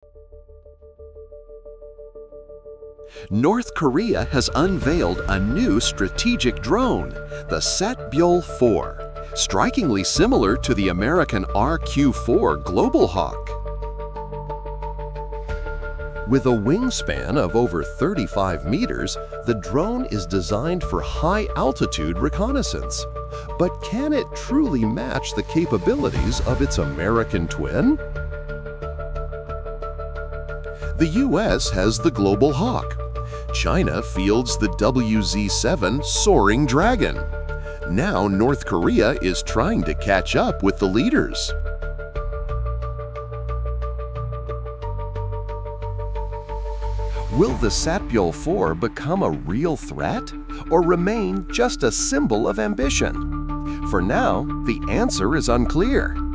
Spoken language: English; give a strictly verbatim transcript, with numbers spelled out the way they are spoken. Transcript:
North Korea has unveiled a new strategic drone, the Saetbyol four, strikingly similar to the American R Q four Global Hawk. With a wingspan of over thirty-five meters, the drone is designed for high-altitude reconnaissance. But can it truly match the capabilities of its American twin? The U S has the Global Hawk. China fields the W Z seven Soaring Dragon. Now North Korea is trying to catch up with the leaders. Will the Saetbyol four become a real threat or remain just a symbol of ambition? For now, the answer is unclear.